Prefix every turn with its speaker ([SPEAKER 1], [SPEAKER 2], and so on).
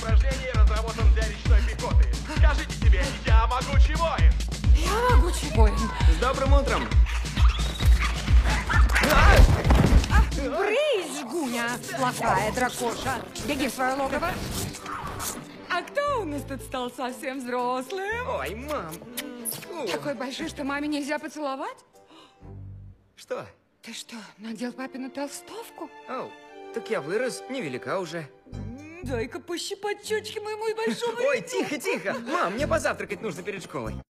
[SPEAKER 1] упражнений разработан для речной пехоты. Скажите себе, я могучий воин.
[SPEAKER 2] Я могучий воин.
[SPEAKER 3] С добрым утром.
[SPEAKER 2] Брысь, Жгуня, плохая дракоша. Беги в свое логово. А кто у нас тут стал совсем взрослым?
[SPEAKER 3] Ой, мам.
[SPEAKER 2] Такой большой, что маме нельзя поцеловать?
[SPEAKER 3] Что?
[SPEAKER 2] Ты что, надел папину толстовку?
[SPEAKER 3] Оу, так я вырос, невелика уже.
[SPEAKER 2] Дай-ка пощипать щечки моему и большому.
[SPEAKER 3] Ой, тихо, тихо. Мам, мне позавтракать нужно перед школой.